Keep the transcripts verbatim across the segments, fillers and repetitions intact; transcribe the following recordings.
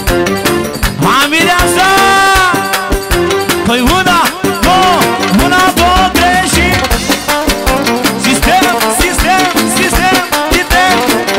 Hai mireasa! Păi una, două, una, două, trei și sistem, sistem, sistem, sistem.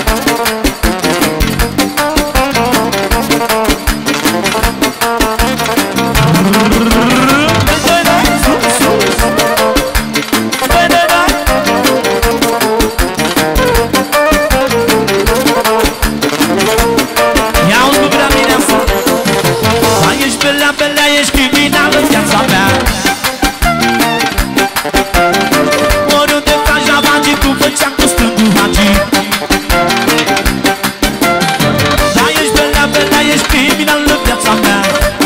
Ești criminal în viața mea. Oriunde faci la magii, cum făceam cu stângul magii. Da, ești belea, belea, ești criminal în viața mea.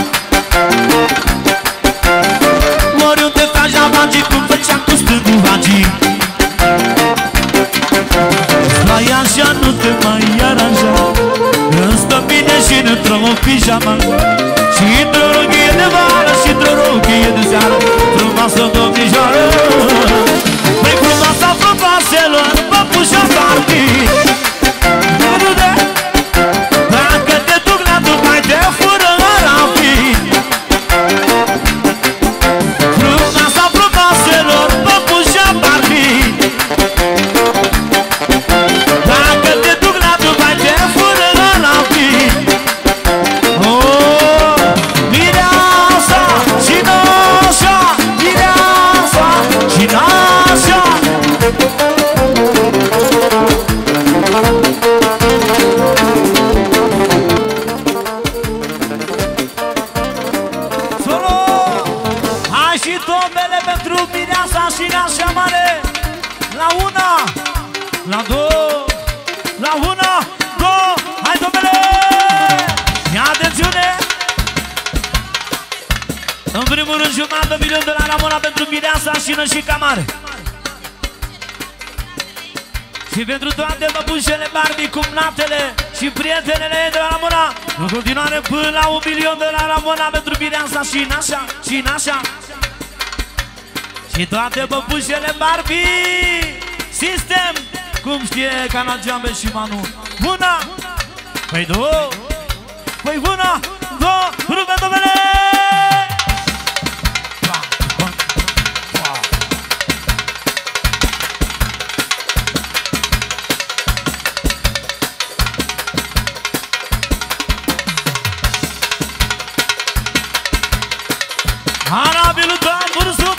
Oriunde faci la magii, cum făceam cu stângul magii. Stai așa, nu te mai aranja, îmi stă bine și într-o pijama. Și într-o rochie de vară, și într-o rochie de seară, frumoasă domnișoară. Păi frumoasa frumoaselor, păpușa Barbie. Dacă te duc la Dubai, te fură Arabii. Frumoasa frumoaselor, păpușa Barbie. Dacă te duc la Dubai, te fură Arabii. Și nașa mare. La una, la două, la una, două. Hai domnule, ia atențiune. În primul rând jumătate milion de la Ramona pentru Mireasa, Șină și Camare. Și pentru toate băbușele Barbie, cumnatele și prietenele de la Ramona. În continuare până la un milion de la Ramona pentru Mireasa și nașa, și nașa. Și toate băbușele Barbie, sistem, cum știe Canagiambe și Manu. Una, păi două, păi una, două, rupe domnule! Arabilul doar vârsul.